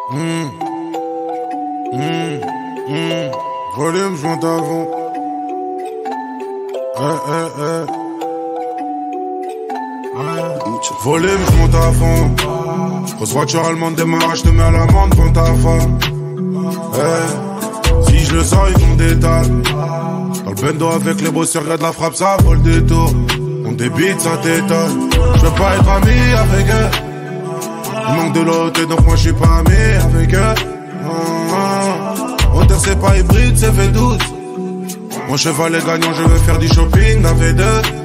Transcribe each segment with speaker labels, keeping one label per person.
Speaker 1: Mmh. Mmh. Mmh. Volume, je monte avant. Volume, je monte à fond. Grosse voiture allemande démarrage, je te mets à l'amende devant ta femme. Si je le sens, ils font des dalles. Dans le bendo avec les bosseurs, regarde la frappe, ça vole des tours. On débite, ça t'étonne. Je veux pas être ami avec eux. Il manque de l'autre, donc moi je suis pas ami avec eux. Hauteur c'est pas hybride, c'est V12. Mon cheval est gagnant, je veux faire du shopping à V2.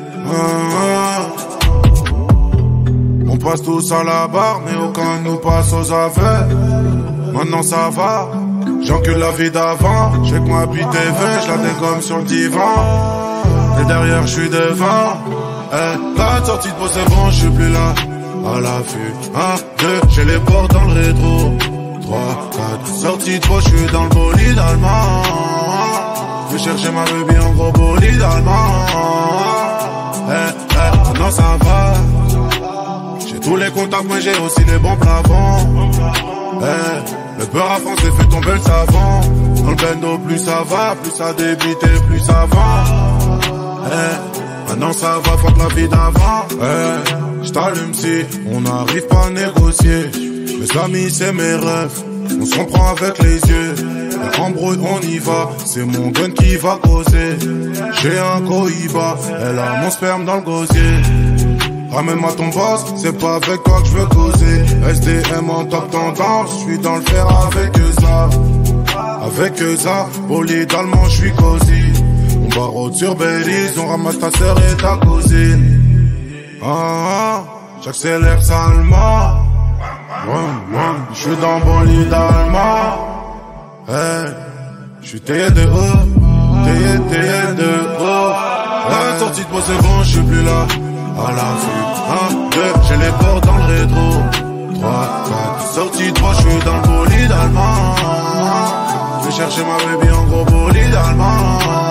Speaker 1: On passe tous à la barre, mais aucun nous passe aux affaires. Maintenant ça va, j'encule la vie d'avant. J'ai que ma bite est verte, je la dégomme sur le divan. Et derrière je suis devant. 4 sorties de pause, c'est bon, je suis plus là. À l'affût, 1, 2, j'ai les portes dans le rétro. 3, 4, sorties de pause, je suis dans le bolide allemand. Je vais chercher ma baby en gros bolide allemand. Maintenant ça va. J'ai tous les contacts, mais j'ai aussi les bons plafonds. Le beurre à France fait tomber le savon. Dans le bendo, plus ça va, plus ça débite et plus ça va. Maintenant ça va, fuck la vie d'avant. J't'allume si on n'arrive pas à négocier. Mes amis c'est mes rêves, on se comprend avec les yeux. Embrouille on y va, c'est mon gun qui va causer. J'ai un cohiba, elle a mon sperme dans le gosier. Ramène-moi ton boss, c'est pas avec toi que je veux causer. SDM en top tendance, je suis dans le fer avec eux ça. Avec eux ça, bolide allemand, je suis cosy. On barre sur Belize, on ramasse ta sœur et ta cousine. J'accélère salement. Je suis dans bolide allemand. Je suis taillé de haut, taillé de haut. Sortie de pause, c'est bon, je suis plus là. À l'affût, 1, 2, j'ai les portes dans le rétro. 3, 4, sortie de pause, je suis dans le bolide allemand. Je vais chercher ma baby en gros bolide allemand.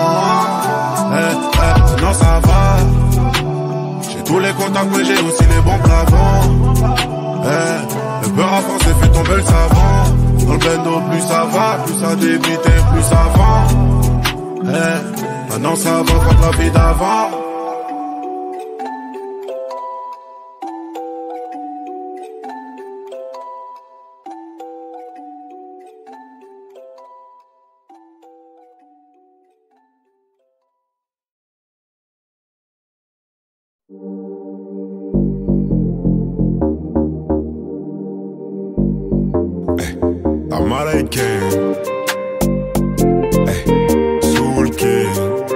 Speaker 1: Non ça va. J'ai tous les contacts, mais j'ai aussi les bons plafonds. Le beurre à France fait tomber le savon. Dans le bendo, plus ça va, plus ça débite et plus ça vend. Maintenant ça va, fuck la vie d'avant.
Speaker 2: Américain, Soul King.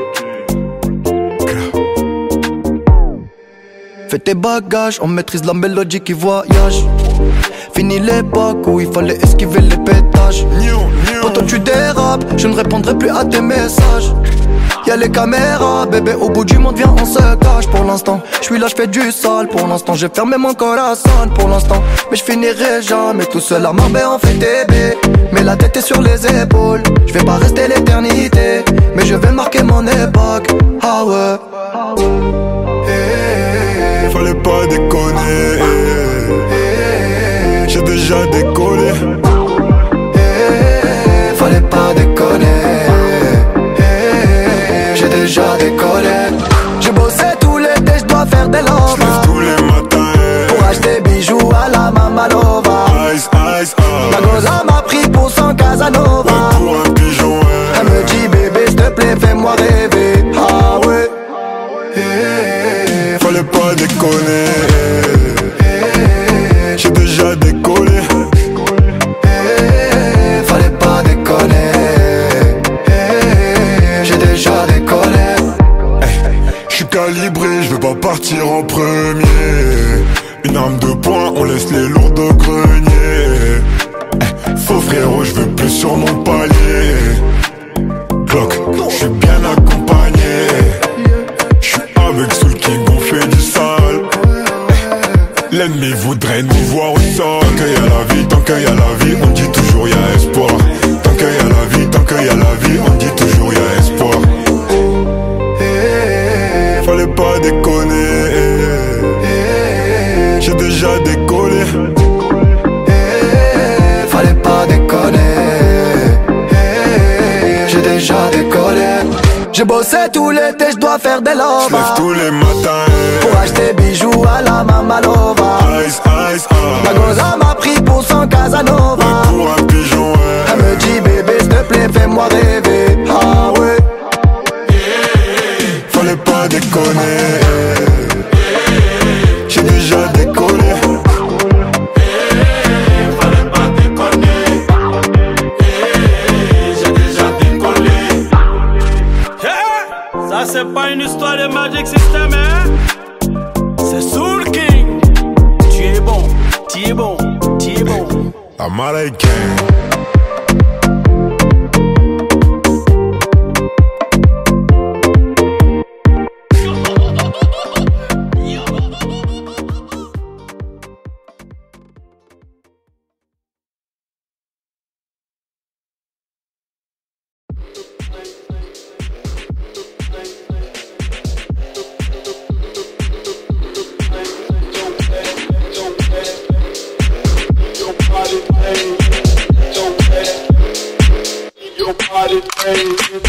Speaker 3: Fais tes bagages, on maîtrise la mélodie qui voyage. Fini l'époque où il fallait esquiver les pétages. Quand toi tu dérapes, je ne répondrai plus à tes messages. Y'a les caméras, bébé, au bout du monde, viens, on se cache. Pour l'instant, je suis là, je fais du sale. Pour l'instant, j'ai fermé mon corazon. Pour l'instant, mais je finirai jamais tout seul à Marbella, on fait TB. Mais la tête est sur les épaules. Je vais pas rester l'éternité, mais je vais marquer mon époque. Ah ouais.
Speaker 2: Fallait pas déconner. J'ai déjà décollé.
Speaker 3: Fallait pas déconner. J'ai déjà décollé. J'ai bossé tout l'été, je dois faire des lovas.
Speaker 2: J'lève tous les matins
Speaker 3: pour acheter bijoux à la Mamalova.
Speaker 2: Ice, ice,
Speaker 3: La goza m'a pris pour son Casanova.
Speaker 2: pour un pigeon,
Speaker 3: Elle me dit bébé s'il te plaît fais-moi rêver. Ah ouais.
Speaker 2: Fallait pas déconner. J'ai déjà décollé.
Speaker 3: Fallait pas déconner. J'ai déjà décollé.
Speaker 2: J'suis calibré, j'veux pas partir en premier. Une arme de poing, on laisse les lourds de grenier. Faux frérot, j'veux plus sur mon palier. Glock, j'suis bien accompagné. J'suis avec Soul King, on fait du sale. L'ennemi voudrait nous voir au sol. Tant qu'il y a la vie, tant qu'il y a la vie, on dit toujours y'a espoir. Tant qu'il y a la vie, tant qu'il y a la vie, on dit toujours y'a espoir. Fallait pas déconner. J'ai déjà décollé.
Speaker 3: Fallait pas J'ai bossé tout l'été, je dois faire des lovas.
Speaker 2: J'lève tous les matins
Speaker 3: pour acheter bijoux à la Mamalova.
Speaker 2: Ice, ice,
Speaker 3: Ma goza m'a pris pour son Casanova.
Speaker 2: pour un pigeon,
Speaker 3: Elle me dit bébé s'il te plaît fais-moi rêver. Ah ouais.
Speaker 2: Fallait pas déconner. J'ai déjà décollé.
Speaker 4: Fallait pas déconner. J'ai déjà décollé.
Speaker 5: Ça c'est pas une histoire de Magic System, hein. C'est Soul King. Tu es bon, tu es bon, tu es bon.
Speaker 2: Américain.
Speaker 4: Your body,